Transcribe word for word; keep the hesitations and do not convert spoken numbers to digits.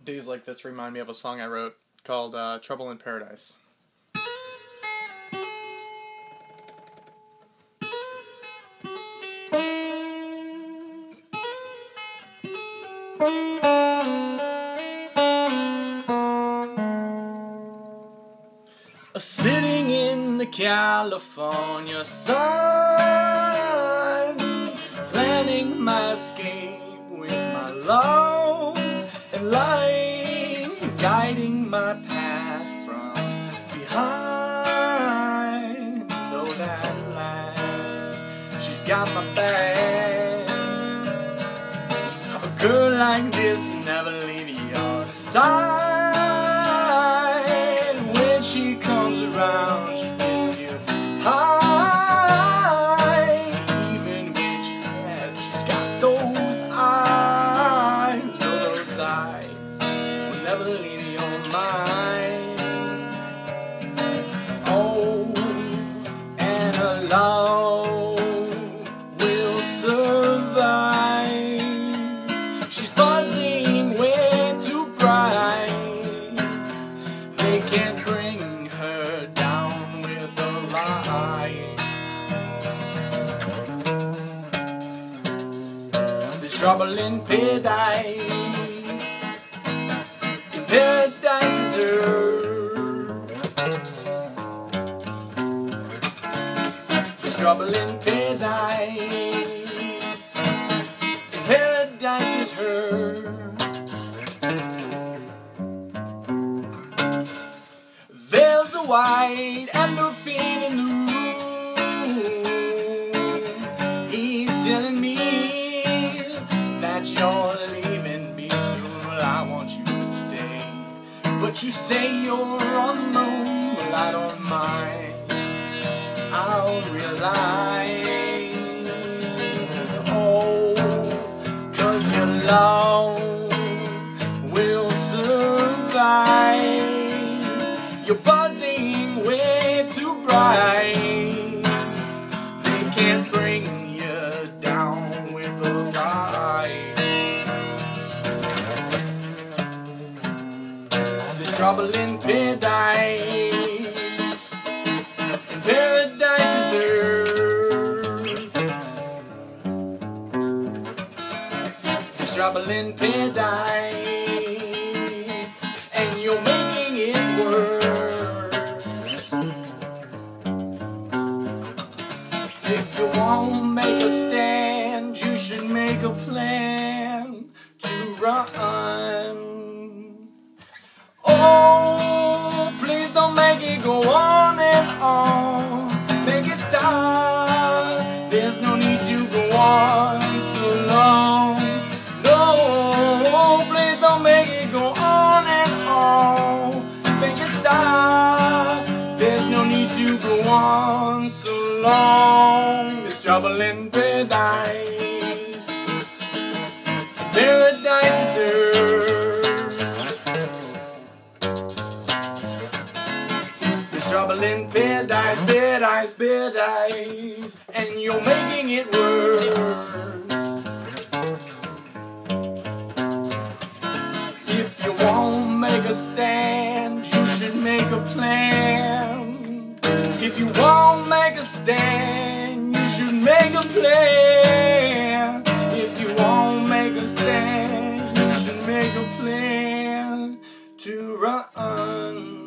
Days like this remind me of a song I wrote called uh, Trouble in Paradise. Sitting in the California sun, planning my escape with my love and lying, guiding my path from behind. Know that lass, she's got my back. A girl like this never leave your side. When she comes around, she gets you high. Even when she's mad, she's got those eyes. Oh, those eyes will never leave your mind. Oh, and her love will survive. She's buzzing way too bright. They can't bring her down with a lie. There's trouble in paradise. In paradise is her. There's trouble in paradise. In paradise is her. There's a white elephant in the room. He's telling me that you're leaving me soon. Well, I want you to stay, but you say you're on the moon. Well, I don't mind, I'll rely. Oh, 'cause your love will survive. You're buzzing way too bright. They can't bring you down with a lie. There's trouble in paradise. In paradise is earth. There's trouble in paradise, and you're making it worse. If you won't make a stand, you should make a plan to run. Oh, please don't make it go on and on. Make it stop. There's no need to go on so long. No, please don't make it go on and on. Make it stop. There's no need to go on so long. There's trouble in paradise. And paradise is earth. There's trouble in paradise, paradise, paradise, and you're making it worse. If you won't make a stand, you should make a plan. If you won't make a stand, you should make a plan. If you won't make a stand, you should make a plan to run.